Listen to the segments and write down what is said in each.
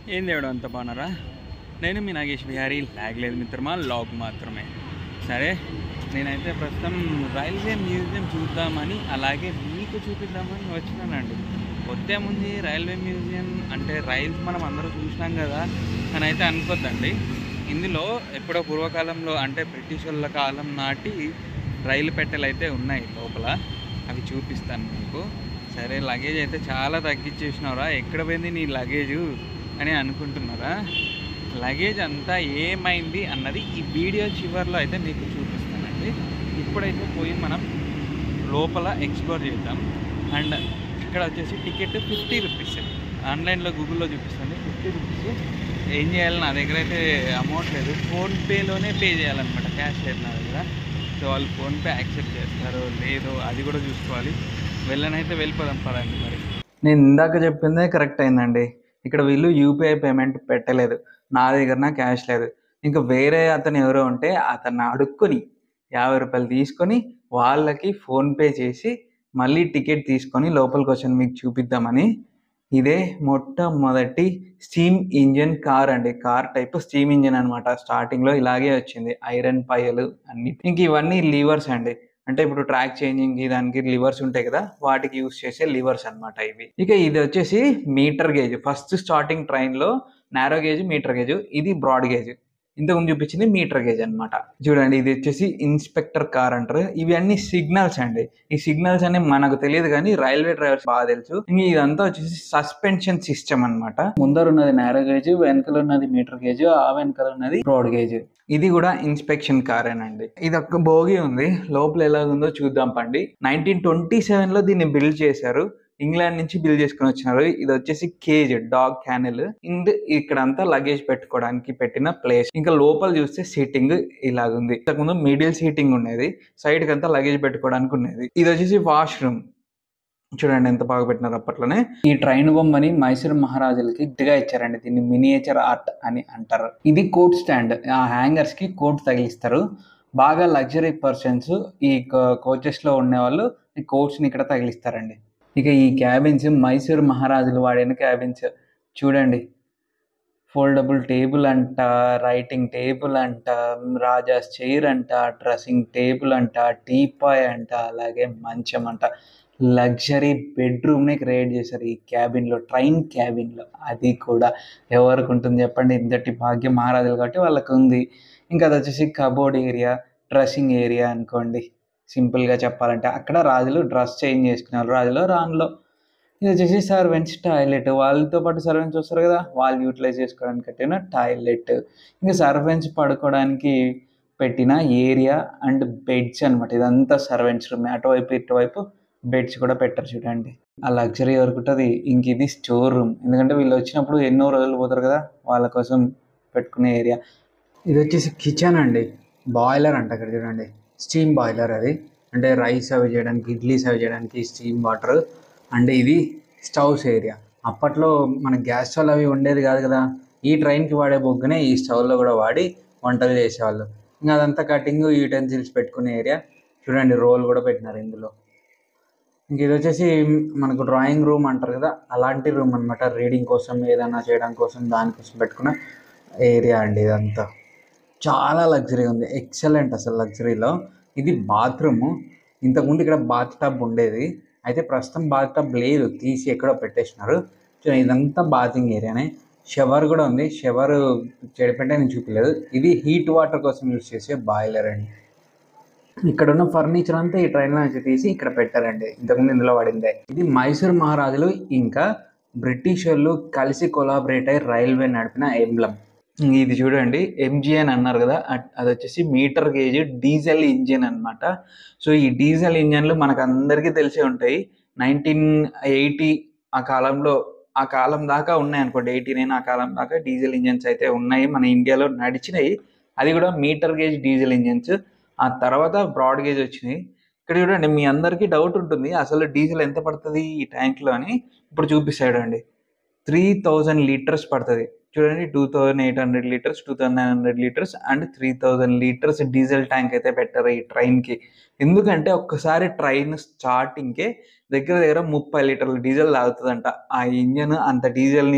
ఏం దేవుడు అంత బాగున్నారా? నేను మీ నాగేష్ బిహారీ. లాగ్ లేదు మిత్రమా, లాగ్ మాత్రమే. సరే, నేనైతే ప్రస్తుతం రైల్వే మ్యూజియం చూద్దామని అలాగే మీకు చూపిద్దామని వచ్చినానండి. వద్దే ముందు రైల్వే మ్యూజియం అంటే రైల్స్ మనం అందరూ చూసినాం కదా అని అయితే అనుకోద్దండి. ఇందులో ఎప్పుడో పూర్వకాలంలో అంటే బ్రిటిష్ వాళ్ళ కాలం నాటి రైలు పెట్టెలు అయితే ఉన్నాయి లోపల. అవి చూపిస్తాను మీకు. సరే, లగేజ్ అయితే చాలా తగ్గించేసినారా, ఎక్కడ పోయింది నీ లగేజు అని అనుకుంటున్నారా? లగేజ్ అంతా ఏమైంది అన్నది ఈ వీడియో చివరిలో అయితే మీకు చూపిస్తానండి. ఇప్పుడైతే పోయి మనం లోపల ఎక్స్ప్లోర్ చేద్దాం. అండ్ ఇక్కడ వచ్చేసి టికెట్ 50 రూపీస్. ఆన్లైన్లో గూగుల్లో చూపిస్తుంది 50 రూపీస్. ఏం చేయాలి, నా దగ్గర అయితే అమౌంట్ లేదు, ఫోన్పేలోనే పే చేయాలన్నమాట, క్యాష్ లేదు నా దగ్గర. సో వాళ్ళు ఫోన్పే యాక్సెప్ట్ చేస్తారో లేదో అది కూడా చూసుకోవాలి. వెళ్ళనైతే వెళ్ళిపోదాం పదండి. మరి నేను ఇందాక చెప్పిందే కరెక్ట్ అయిందండి. ఇక్కడ వీళ్ళు యూపీఐ పేమెంట్ పెట్టలేదు, నా దగ్గర క్యాష్ లేదు. ఇంకా వేరే అతను ఎవరో ఉంటే అతన్ని అడుక్కొని 50 రూపాయలు తీసుకొని వాళ్ళకి ఫోన్పే చేసి మళ్ళీ టికెట్ తీసుకొని లోపలికి వచ్చాను మీకు చూపిద్దామని. ఇదే మొట్టమొదటి స్టీమ్ ఇంజిన్ కార్ అండి. కార్ టైప్ స్టీమ్ ఇంజిన్ అనమాట. స్టార్టింగ్లో ఇలాగే వచ్చింది, ఐరన్ పైలు అన్ని. ఇంక ఇవన్నీ లివర్స్ అండి. అంటే ఇప్పుడు ట్రాక్ చేంజింగ్ దానికి లివర్స్ ఉంటాయి కదా, వాటికి యూస్ చేసే లివర్స్ అనమాట ఇవి. ఇక ఇది వచ్చేసి మీటర్ గేజ్. ఫస్ట్ స్టార్టింగ్ ట్రైన్లో నారో గేజ్, మీటర్ గేజ్. ఇది బ్రాడ్ గేజ్. ఇంతకుముందు చూపించింది మీటర్ గేజ్ అనమాట. చూడండి, ఇది వచ్చేసి ఇన్స్పెక్టర్ కార్ అంటారు. ఇవి అన్ని సిగ్నల్స్ అండి. ఈ సిగ్నల్స్ అన్ని మనకు తెలియదు కానీ రైల్వే డ్రైవర్స్ బాగా తెలుసు. ఇదంతా వచ్చేసి సస్పెన్షన్ సిస్టమ్ అనమాట. ముందర ఉన్నది నారో గేజ్, వెనకలు ఉన్నది మీటర్ గేజ్, ఆ వెనకలు ఉన్నది బ్రాడ్ గేజ్. ఇది కూడా ఇన్స్పెక్షన్ కారేనండి. ఇది ఒక బోగి ఉంది, లోపల ఎలా ఉందో చూద్దాం పండి. 1927లో దీన్ని బిల్డ్ చేశారు. ఇంగ్లాండ్ నుంచి బిల్డ్ చేసుకుని వచ్చినారు. ఇది వచ్చేసి కేజ్, డాగ్ క్యానెల్. ఇక్కడ అంతా లగేజ్ పెట్టుకోవడానికి పెట్టిన ప్లేస్. ఇంకా లోపల చూస్తే సీటింగ్ ఇలాగుంది. ఇంతకుముందు మిడిల్ సీటింగ్ ఉండేది, సైడ్ కి అంతా లగేజ్ పెట్టుకోవడానికి ఉండేది. ఇది వచ్చేసి వాష్రూమ్. చూడండి ఎంత బాగా పెట్టినారు అప్పట్లోనే. ఈ ట్రైన్ బొమ్మని మైసూర్ మహారాజులకి గిఫ్ట్గా ఇచ్చారండి. దీన్ని మినియేచర్ ఆర్ట్ అని అంటారు. ఇది కోట్ స్టాండ్. ఆ హ్యాంగర్స్ కి కోట్ తగిలిస్తారు. బాగా లగ్జరీ పర్సన్స్ ఈ కోచెస్ లో ఉండేవాళ్ళు ఈ కోట్స్ ని ఇక్కడ తగిలిస్తారండి. ఇక ఈ క్యాబిన్స్ మైసూర్ మహారాజులు వాడిన క్యాబిన్స్. చూడండి, ఫోల్డబుల్ టేబుల్ అంట, రైటింగ్ టేబుల్ అంట, రాజాస్ చైర్ అంట, డ్రెస్సింగ్ టేబుల్ అంట, టీపాయ్ అంట, అలాగే మంచం అంట. లగ్జరీ బెడ్రూమ్ని క్రియేట్ చేశారు ఈ క్యాబిన్లో, ట్రైన్ క్యాబిన్లో. అది కూడా ఎవరికి ఉంటుంది చెప్పండి? ఇంతటి భాగ్యం మహారాజులు కాబట్టి వాళ్ళకు ఉంది. ఇంకా అది వచ్చేసి కబోర్డ్ ఏరియా, డ్రెస్సింగ్ ఏరియా అనుకోండి. సింపుల్గా చెప్పాలంటే అక్కడ రాజులు డ్రెస్ చేంజ్ చేసుకున్నారు, రాజులో రాన్లో. ఇది వచ్చేసి సర్వెంట్స్ టాయిలెట్. వాళ్ళతో పాటు సర్వెంట్స్ వస్తారు కదా, వాళ్ళు యూటిలైజ్ చేసుకోవడానికి కట్టిన టాయిలెట్. ఇంకా సర్వెంట్స్ పడుకోవడానికి పెట్టిన ఏరియా అండ్ బెడ్స్ అనమాట. ఇదంతా సర్వెంట్స్ రూమ్. అటువైపు ఇటువైపు బెడ్స్ కూడా పెట్టారు. చూడండి ఆ లగ్జరీ వరకు ఉంటుంది. ఇంక ఇది స్టోర్ రూమ్, ఎందుకంటే వీళ్ళు వచ్చినప్పుడు ఎన్నో రోజులు పోతారు కదా, వాళ్ళ కోసం పెట్టుకునే ఏరియా. ఇది వచ్చేసి కిచెన్ అండి. బాయిలర్ అంట అక్కడ చూడండి, స్టీమ్ బాయిలర్. అది అంటే రైస్ సర్వ్ చేయడానికి, ఇడ్లీ సర్వ్ చేయడానికి స్టీమ్ వాటర్. అంటే ఇది స్టవ్స్ ఏరియా. అప్పట్లో మన గ్యాస్ స్టవ్ అవి ఉండేది కాదు కదా, ఈ ట్రైన్కి వాడే బొగ్గునే ఈ స్టవ్లో కూడా వాడి వంటలు చేసేవాళ్ళు. ఇంకా అదంతా కటింగ్ యూటెన్సిల్స్ పెట్టుకునే ఏరియా. చూడండి రోల్ కూడా పెట్టినారు ఇందులో. ఇంక ఇది వచ్చేసి మనకు డ్రాయింగ్ రూమ్ అంటారు కదా, అలాంటి రూమ్ అనమాట. రీడింగ్ కోసం, ఏదైనా చేయడం కోసం, దానికోసం పెట్టుకున్న ఏరియా అండి ఇదంతా. చాలా లగ్జరీ ఉంది, ఎక్సలెంట్ అసలు లగ్జరీలో. ఇది బాత్రూము. ఇంతకుముందు ఇక్కడ బాత్ టబ్ ఉండేది, అయితే ప్రస్తుతం బాత్ టబ్ లేదు, తీసి ఎక్కడో పెట్టేసినారు. ఇదంతా బాతింగ్ ఏరియానే. షవర్ కూడా ఉంది. షవర్ చెడిపెట్టే నేను చూపించలేదు. ఇది హీట్ వాటర్ కోసం యూజ్ చేసే బాయిలర్ అండి. ఇక్కడ ఉన్న ఫర్నిచర్ అంతా ఈ ట్రైన్లో నుంచి తీసి ఇక్కడ పెట్టారండి. ఇంతకుముందు ఇందులో పడిందే. ఇది మైసూర్ మహారాజులు ఇంకా బ్రిటిష్ వాళ్ళు కలిసి కొలాబరేట్ అయ్యి రైల్వే నడిపిన ఎంబ్లమ్. ఇది చూడండి, ఎంజీ అని అన్నారు కదా, అది వచ్చేసి మీటర్ గేజ్ డీజిల్ ఇంజిన్ అనమాట. సో ఈ డీజిల్ ఇంజన్లు మనకు అందరికీ తెలిసే ఉంటాయి. 1980 ఆ కాలంలో, ఆ కాలం దాకా ఉన్నాయి అనుకోండి, 89 ఆ కాలం దాకా డీజిల్ ఇంజన్స్ అయితే ఉన్నాయి మన ఇండియాలో, నడిచినాయి. అది కూడా మీటర్ గేజ్ డీజిల్ ఇంజన్స్. ఆ తర్వాత బ్రాడ్ గేజ్ వచ్చినాయి. ఇక్కడ చూడండి, మీ అందరికీ డౌట్ ఉంటుంది అసలు డీజిల్ ఎంత పడుతుంది ఈ ట్యాంక్లో అని. ఇప్పుడు చూపిస్తాడు అండి, 3000 లీటర్స్ పడుతుంది. చూడండి, 2800 litres, 2900 litres and 3000 litres diesel tank అయితే పెట్టారు ఈ ట్రైన్కి. ఎందుకంటే ఒక్కసారి ట్రైన్ స్టార్టింగ్కే దగ్గర దగ్గర 30 లీటర్ల డీజిల్ తాగుతుందంట. ఆ ఇంజన్ అంత డీజిల్ని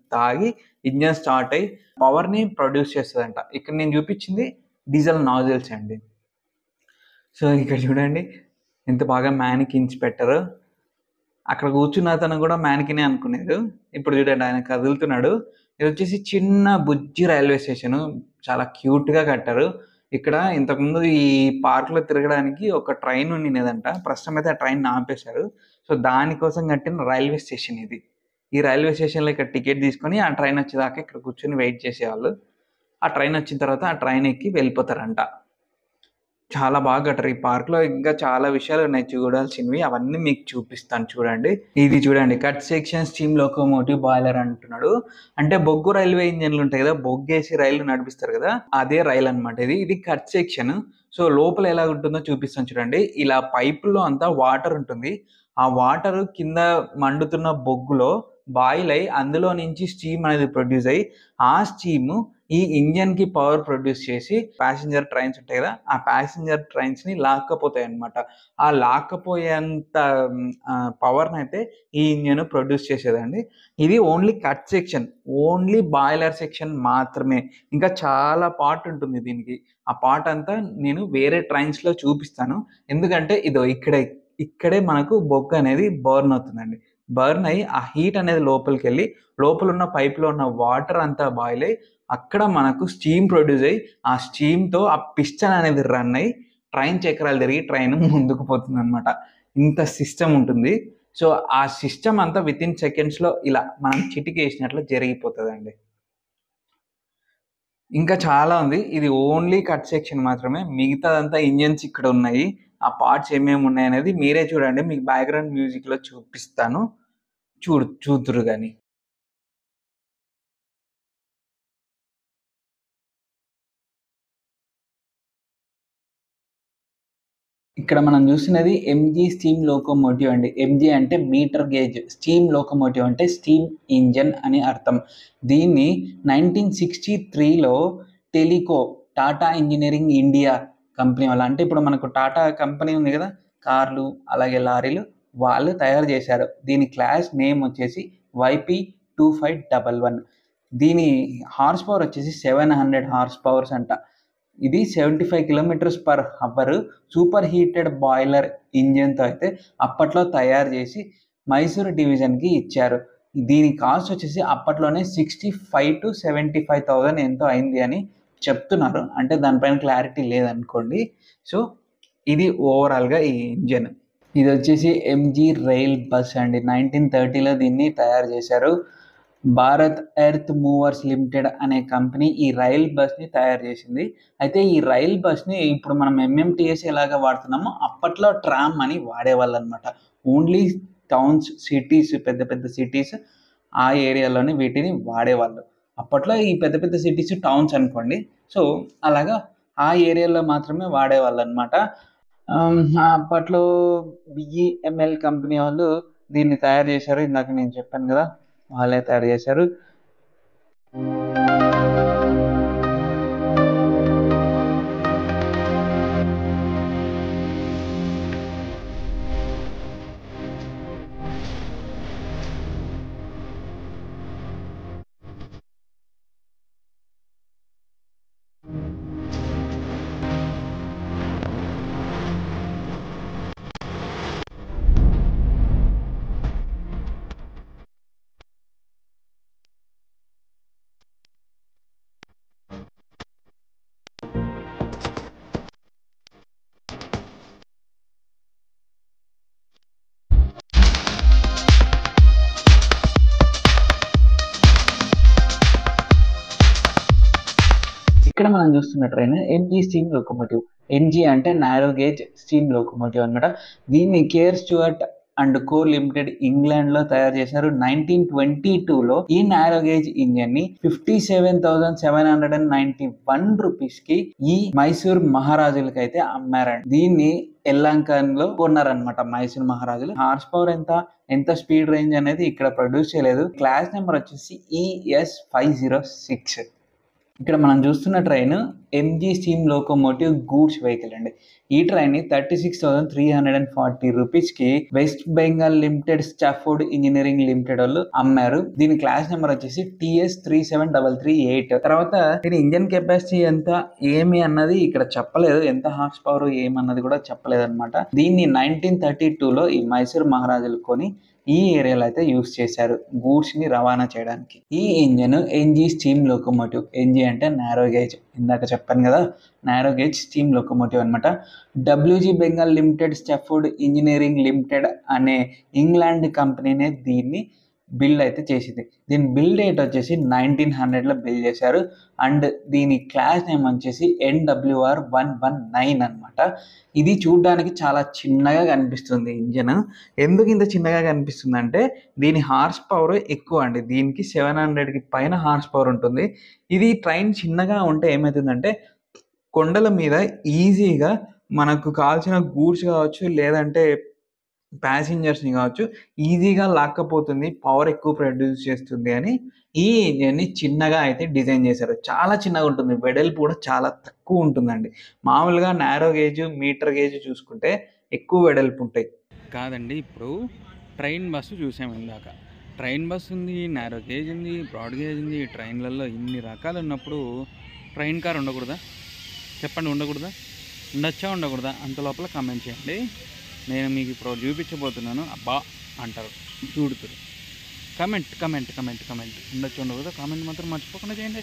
తాగి ఇంజన్ స్టార్ట్ అయ్యి పవర్ని ప్రొడ్యూస్ చేస్తుందంట. ఇక్కడ నేను చూపించింది డీజిల్ నాజిల్స్ అండి. సో ఇక్కడ చూడండి ఎంత బాగా మ్యానికిన్స్ పెట్టారు. అక్కడ కూర్చున్న అతను కూడా మ్యానికినే అనుకునేది. ఇప్పుడు చూడండి ఆయన కదులుతున్నాడు. ఇది వచ్చేసి చిన్న బుజ్జి రైల్వే స్టేషన్, చాలా క్యూట్గా కట్టారు. ఇక్కడ ఇంతకుముందు ఈ పార్క్లో తిరగడానికి ఒక ట్రైన్ ఉండినదంట. ప్రస్తుతం అయితే ఆ ట్రైన్ ఆపేశారు. సో దానికోసం కట్టిన రైల్వే స్టేషన్ ఇది. ఈ రైల్వే స్టేషన్లో ఇక్కడ టికెట్ తీసుకొని ఆ ట్రైన్ వచ్చేదాకా ఇక్కడ కూర్చొని వెయిట్ చేసేవాళ్ళు. ఆ ట్రైన్ వచ్చిన తర్వాత ఆ ట్రైన్ ఎక్కి వెళ్ళిపోతారంట. చాలా బాగా కట్టారు. ఈ పార్క్లో ఇంకా చాలా విషయాలు ఉన్నాయి చూడాల్సినవి, అవన్నీ మీకు చూపిస్తాను చూడండి. ఇది చూడండి, cut section steam locomotive boiler అంటున్నాడు. అంటే బొగ్గు రైల్వే ఇంజన్లు ఉంటాయి కదా, బొగ్గేసి రైలు నడిపిస్తారు కదా, అదే రైలు అనమాట ఇది కట్ సెక్షన్. సో లోపల ఎలా ఉంటుందో చూపిస్తాను చూడండి. ఇలా పైపుల్లో అంతా వాటర్ ఉంటుంది. ఆ వాటర్ కింద మండుతున్న బొగ్గులో బాయిల్ అయ్యి అందులో నుంచి స్టీమ్ అనేది ప్రొడ్యూస్ అయ్యి ఆ స్టీమ్ ఈ ఇంజన్కి పవర్ ప్రొడ్యూస్ చేసి ప్యాసింజర్ ట్రైన్స్ ఉంటాయి కదా, ఆ ప్యాసింజర్ ట్రైన్స్ని లాక్కపోతాయి అనమాట. ఆ లాక్కపోయేంత పవర్ని అయితే ఈ ఇంజన్ ప్రొడ్యూస్ చేసేదండి. ఇది only cut section, only boiler section మాత్రమే. ఇంకా చాలా పార్ట్ ఉంటుంది దీనికి. ఆ పార్ట్ అంతా నేను వేరే ట్రైన్స్లో చూపిస్తాను. ఎందుకంటే ఇక్కడే మనకు బొగ్గు అనేది బర్న్ అవుతుందండి. బర్న్ అయ్యి ఆ హీట్ అనేది లోపలికి వెళ్ళి లోపల ఉన్న పైప్లో ఉన్న వాటర్ అంతా బాయిల్ అయ్యి అక్కడ మనకు స్టీమ్ ప్రొడ్యూస్ అయ్యి ఆ స్టీమ్తో ఆ పిస్టన్ అనేది రన్ అయ్యి ట్రైన్ చక్రాలు తిరిగి ట్రైన్ ముందుకు పోతుంది అనమాట. ఇంత సిస్టమ్ ఉంటుంది. సో ఆ సిస్టమ్ అంతా విత్ ఇన్ సెకండ్స్లో ఇలా మనం చిటికి వేసినట్లు జరిగిపోతుందండి. ఇంకా చాలా ఉంది. ఇది ఓన్లీ కట్ సెక్షన్ మాత్రమే. మిగతాదంతా ఇంజన్స్ ఇక్కడ ఉన్నాయి. ఆ పార్ట్స్ ఏమేమి ఉన్నాయి అనేది మీరే చూడండి. మీకు బ్యాక్గ్రౌండ్ మ్యూజిక్లో చూపిస్తాను, చూదురు కానీ. ఇక్కడ మనం చూస్తున్నది ఎంజీ స్టీమ్ లోకోమోటివ్ అండి. ఎంజీ అంటే మీటర్ గేజ్, స్టీమ్ లోకోమోటివ్ అంటే స్టీమ్ ఇంజన్ అని అర్థం. దీన్ని 1963లో Telco, Tata engineering India company వల్ల, అంటే ఇప్పుడు మనకు టాటా కంపెనీ ఉంది కదా, కార్లు అలాగే లారీలు, వాళ్ళు తయారు చేశారు. దీని క్లాస్ నేమ్ వచ్చేసి YP2511. దీని హార్స్ పవర్ వచ్చేసి 700 హార్స్ పవర్స్ అంట. ఇది 75 km/h సూపర్ హీటెడ్ బాయిలర్ ఇంజన్తో అయితే అప్పట్లో తయారు చేసి మైసూర్ డివిజన్కి ఇచ్చారు. దీని కాస్ట్ వచ్చేసి అప్పట్లోనే 65,000 to 75,000 ఎంతో అయింది అని చెప్తున్నారు. అంటే దానిపైన క్లారిటీ లేదనుకోండి. సో ఇది ఓవరాల్గా ఈ ఇంజన్. ఇది వచ్చేసి ఎంజీ రైల్ బస్ అండి. 1930లో దీన్ని తయారు చేశారు. భారత్ ఎర్త్ మూవర్స్ లిమిటెడ్ అనే కంపెనీ ఈ రైల్ బస్ని తయారు చేసింది. అయితే ఈ రైల్ బస్ని ఇప్పుడు మనం MMTS ఎలాగా వాడుతున్నామో అప్పట్లో ట్రామ్ అని వాడేవాళ్ళు అనమాట. ఓన్లీ టౌన్స్, సిటీస్, పెద్ద పెద్ద సిటీస్ ఆ ఏరియాలోనే వీటిని వాడేవాళ్ళు. అప్పట్లో ఈ పెద్ద పెద్ద సిటీస్ టౌన్స్ అనుకోండి. సో అలాగా ఆ ఏరియాలో మాత్రమే వాడేవాళ్ళు అనమాట. అప్పట్లో BEML కంపెనీ వాళ్ళు దీన్ని తయారు చేశారు. ఇందాక నేను చెప్పాను కదా, వాళ్ళే తయారు చేశారు. ఇక్కడ మనం చూస్తున్న train MG steam locomotive. MG అంటే నారో గేజ్ స్టీమ్ లోకోమోటివ్ అనమాట. దీన్ని Kerr Stuart and Co limited ఇంగ్లాండ్లో తయారు చేశారు. 1922లో ఈ నారో గేజ్ ఇంజన్ ని 57,791 రూపీస్కి ఈ మైసూర్ మహారాజులకి అయితే అమ్మారండి. దీన్ని ఎల్లంకన్లో కొన్నారనమాట మైసూర్ మహారాజులు. హార్స్ పవర్ ఎంత స్పీడ్ రేంజ్ అనేది ఇక్కడ ప్రొడ్యూస్ చేయలేదు. క్లాస్ నెంబర్ వచ్చేసి ES506. ఇక్కడ మనం చూస్తున్న train MG steam locomotive goods vehicle అండి. ఈ ట్రైన్ ని 36,340 రూపీస్కి west Bengal limited Stafford engineering limited వాళ్ళు అమ్మారు. దీని క్లాస్ నెంబర్ వచ్చేసి TS37338. తర్వాత దీని ఇంజన్ కెపాసిటీ ఎంత ఏమి అన్నది ఇక్కడ చెప్పలేదు, ఎంత హార్స్ పవర్ ఏమన్నది కూడా చెప్పలేదు అనమాట. దీన్ని 1932లో ఈ మైసూర్ మహారాజులు కొని ఈ ఏరియాలో అయితే యూస్ చేశారు గూడ్స్ ని రవాణా చేయడానికి. ఈ engine NG steam locomotive. NG అంటే నారో గేజ్, ఇందాక చెప్పాను కదా, నారో గేజ్ స్టీమ్ లోకోమోటివ్ అనమాట. WG Bengal limited Stafford engineering limited అనే ఇంగ్లాండ్ కంపెనీనే దీన్ని బిల్డ్ అయితే చేసింది. దీని బిల్డ్ డేట్ వచ్చేసి 1900లో బిల్డ్ చేశారు. అండ్ దీని క్లాస్ నేమ్ వచ్చేసి NWR119 అనమాట. ఇది చూడడానికి చాలా చిన్నగా కనిపిస్తుంది ఇంజన్. ఎందుకు ఇంత చిన్నగా కనిపిస్తుంది అంటే దీని హార్స్ పవర్ ఎక్కువ అండి. దీనికి 700కి పైన హార్స్ పవర్ ఉంటుంది. ఇది ట్రైన్ చిన్నగా ఉంటే ఏమవుతుందంటే కొండల మీద ఈజీగా మనకు కావాల్సిన గూడ్స్ కావచ్చు, లేదంటే ప్యాసింజర్స్ని కావచ్చు, ఈజీగా లాక్కపోతుంది, పవర్ ఎక్కువ ప్రొడ్యూస్ చేస్తుంది అని ఈ ఇంజన్ని చిన్నగా అయితే డిజైన్ చేశారు. చాలా చిన్నగా ఉంటుంది, వెడల్పు కూడా చాలా తక్కువ ఉంటుందండి. మామూలుగా నారో గేజ్, మీటర్ గేజ్ చూసుకుంటే ఎక్కువ వెడల్పు ఉంటాయి కాదండి. ఇప్పుడు ట్రైన్ బస్సు చూసాము ఇందాక. ట్రైన్ బస్సు ఉంది, నారో గేజ్ ఉంది, బ్రాడ్ గేజ్ ఉంది. ట్రైన్లలో ఇన్ని రకాలు ఉన్నప్పుడు ట్రైన్ కార్ ఉండకూడదా? చెప్పండి, ఉండకూడదా? ఉండొచ్చా ఉండకూడదా? అంత లోపల కామెంట్ చేయండి. నేను మీకు ఇప్పుడు చూపించబోతున్నాను, అబ్బా అంటారు, చూడుతారు. కమెంట్ కమెంట్ కమెంట్ కమెంట్ ఉండొచ్చు ఉండకూడదా? కామెంట్ మాత్రం మర్చిపోకుండా చేయండి.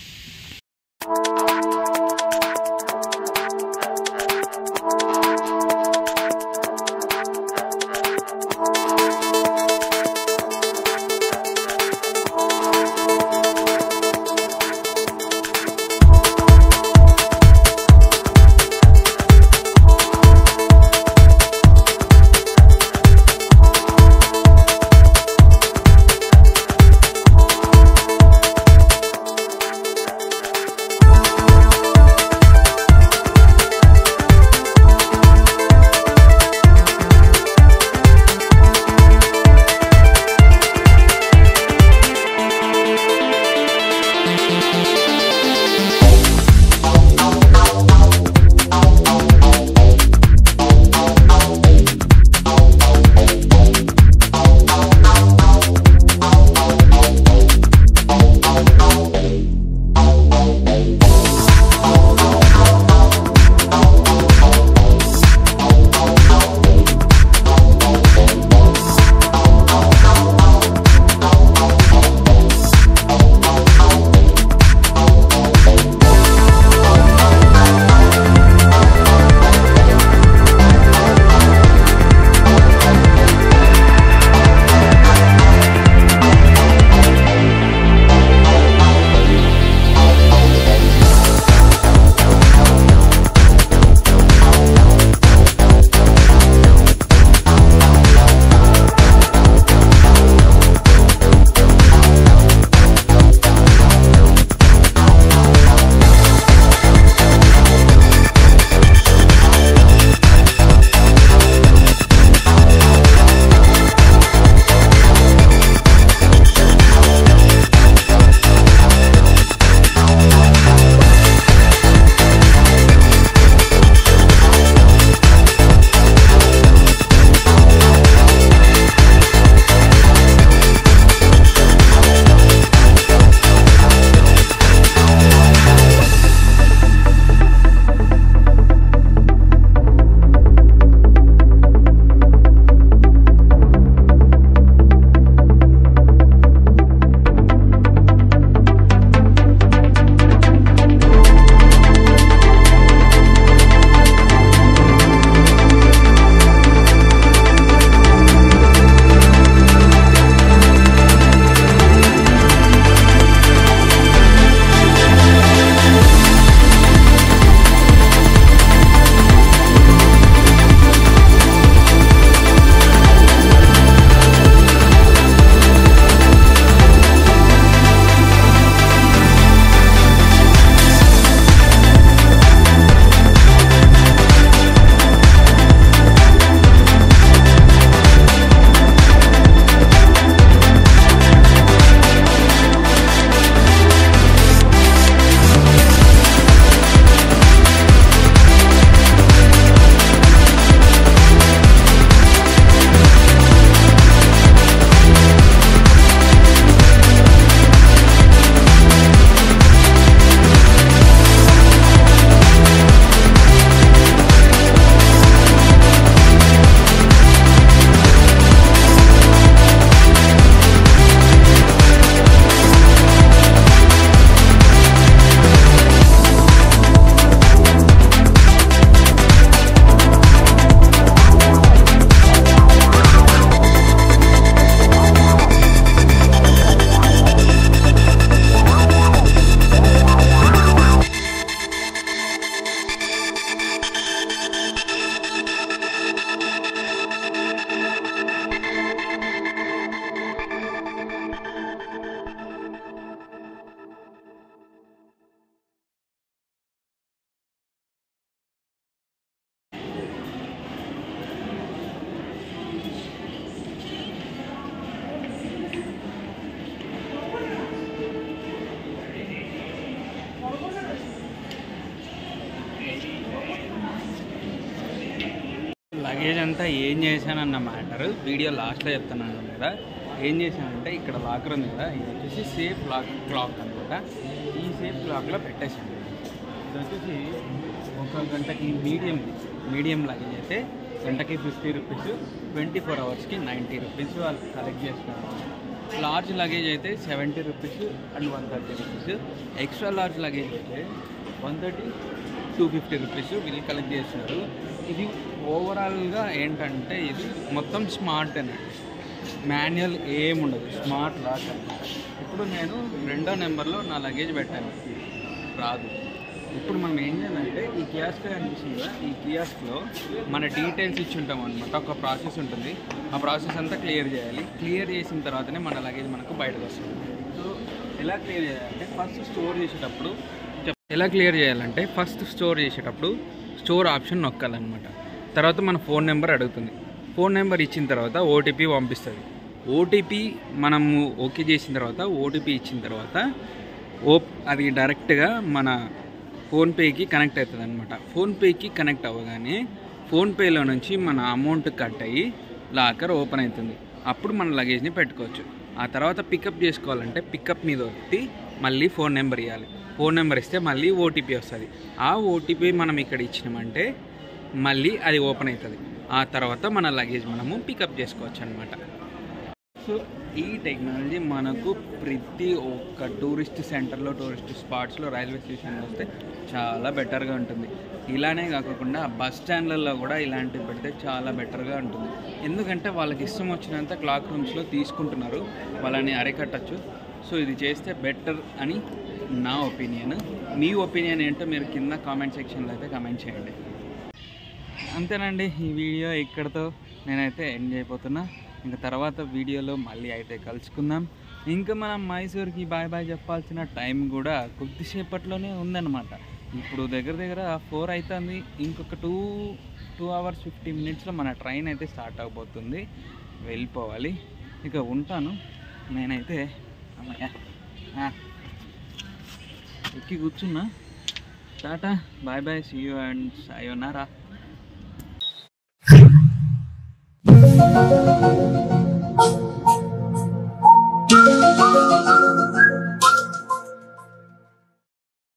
లగేజ్ అంతా ఏం చేశానన్న మ్యాటర్ వీడియో లాస్ట్లో చెప్తున్నాను కదా. ఏం చేశానంటే ఇక్కడ లాకర్ ఉంది కదా, ఇది వచ్చేసి సేఫ్ క్లాక్ అనమాట. ఈ సేఫ్ క్లాక్లో పెట్టేశాను. ఇది వచ్చేసి ఒక గంటకి మీడియం లగేజ్ అయితే గంటకి 50 రూపీస్, 24 అవర్స్కి 90 రూపీస్ వాళ్ళు కలెక్ట్ చేస్తున్నారు. లార్జ్ లగేజ్ అయితే 70 rupees and 130 rupees. Extra large luggage అయితే 130, 250 రూపీస్ వీళ్ళు కలెక్ట్ చేస్తున్నారు. ఇది ఓవరాల్గా ఏంటంటే ఇది మొత్తం స్మార్ట్ అన్నట్టు, మాన్యువల్ ఏముండదు, స్మార్ట్ లాక్ అన్నమాట. ఇప్పుడు నేను 2వ నెంబర్లో నా లగేజ్ పెట్టాను, రాదు. ఇప్పుడు మనం ఏం చేయాలంటే ఈ కియాస్క్ అనిపిస్తుంది కదా, ఈ కియాస్క్లో మన డీటెయిల్స్ ఇచ్చి ఉంటాం అనమాట. ఒక ప్రాసెస్ ఉంటుంది, ఆ ప్రాసెస్ అంతా క్లియర్ చేయాలి. క్లియర్ చేసిన తర్వాతనే మన లగేజ్ మనకు బయటకు వస్తుంది. సో ఎలా క్లియర్ చేయాలంటే ఫస్ట్ స్టోర్ చేసేటప్పుడు స్టోర్ ఆప్షన్ నొక్కాలన్నమాట. తర్వాత మన ఫోన్ నెంబర్ అడుగుతుంది. ఫోన్ నెంబర్ ఇచ్చిన తర్వాత ఓటీపీ పంపిస్తుంది. ఓటీపీ మనము ఓకే చేసిన తర్వాత ఓటీపీ ఇచ్చిన తర్వాత అది డైరెక్ట్గా మన ఫోన్పేకి కనెక్ట్ అవుతుంది అనమాట. ఫోన్పేకి కనెక్ట్ అవ్వగానే ఫోన్పేలో నుంచి మన అమౌంట్ కట్ అయ్యి లాకర్ ఓపెన్ అవుతుంది. అప్పుడు మన లగేజ్ని పెట్టుకోవచ్చు. ఆ తర్వాత పికప్ చేసుకోవాలంటే పికప్ మీద ఒత్తి మళ్ళీ ఫోన్ నెంబర్ ఇవ్వాలి. ఫోన్ నెంబర్ ఇస్తే మళ్ళీ ఓటీపీ వస్తుంది. ఆ ఓటీపీ మనం ఇక్కడ ఇచ్చినామంటే మళ్ళీ అది ఓపెన్ అవుతుంది. ఆ తర్వాత మన లగేజ్ మనము పికప్ చేసుకోవచ్చు అనమాట. సో ఈ టెక్నాలజీ మనకు ప్రతి ఒక్క టూరిస్ట్ సెంటర్లో, టూరిస్ట్ స్పాట్స్లో, రైల్వే స్టేషన్లో వస్తే చాలా బెటర్గా ఉంటుంది. ఇలానే కాకుండా బస్ స్టాండ్లలో కూడా ఇలాంటివి పెడితే చాలా బెటర్గా ఉంటుంది. ఎందుకంటే వాళ్ళకి ఇష్టం వచ్చినంత క్లాక్ రూమ్స్లో తీసుకుంటున్నారు, వాళ్ళని అరికట్టచ్చు. సో ఇది చేస్తే బెటర్ అని నా ఒపీనియన్. మీ ఒపీనియన్ ఏంటో మీరు కింద కామెంట్ సెక్షన్లో అయితే కామెంట్ చేయండి. అంతేనండి, ఈ వీడియో ఇక్కడతో నేనైతే ఎండ్ అయిపోతున్నా. ఇంకా తర్వాత వీడియోలో మళ్ళీ అయితే కలుసుకుందాం. ఇంకా మనం మైసూర్కి బాయ్ బాయ్ చెప్పాల్సిన టైం కూడా కొద్దిసేపట్లోనే ఉందన్నమాట. ఇప్పుడు దగ్గర 4 అవుతుంది. ఇంకొక 2 hours 50 minutesలో మన ట్రైన్ అయితే స్టార్ట్ అవబోతుంది. వెళ్ళిపోవాలి. ఇక ఉంటాను నేనైతే. ఎక్కి కూర్చున్నా. Tata, bye bye, see you and సాయోనారా.